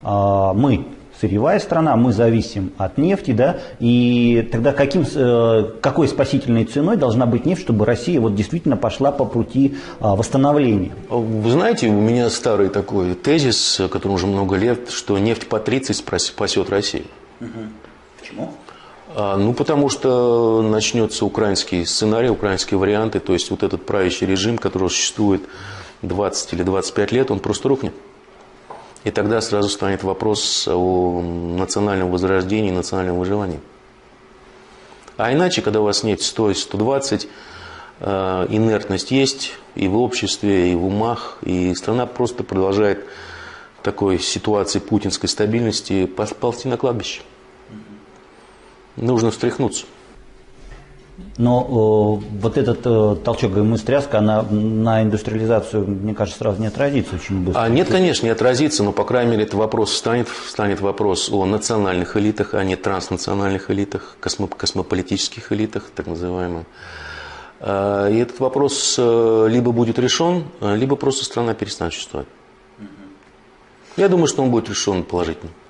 мы сырьевая страна, мы зависим от нефти, да, и тогда какой спасительной ценой должна быть нефть, чтобы Россия вот действительно пошла по пути восстановления? Вы знаете, у меня старый такой тезис, который уже много лет, что нефть по 30 спасет Россию. Почему? Ну, потому что начнется украинский сценарий, украинские варианты, то есть вот этот правящий режим, который существует 20 или 25 лет, он просто рухнет. И тогда сразу станет вопрос о национальном возрождении, национальном выживании. А иначе, когда у вас нефть стоит 120, инертность есть и в обществе, и в умах, и страна просто продолжает в такой ситуации путинской стабильности ползти на кладбище. Нужно встряхнуться. Но вот этот толчок гомостряска, она на индустриализацию, мне кажется, сразу не отразится очень быстро. Нет, конечно, не отразится, но, по крайней мере, это вопрос станет вопрос о национальных элитах, а не транснациональных элитах, космополитических элитах, так называемых. И этот вопрос либо будет решен, либо просто страна перестанет существовать. Я думаю, что он будет решен положительно.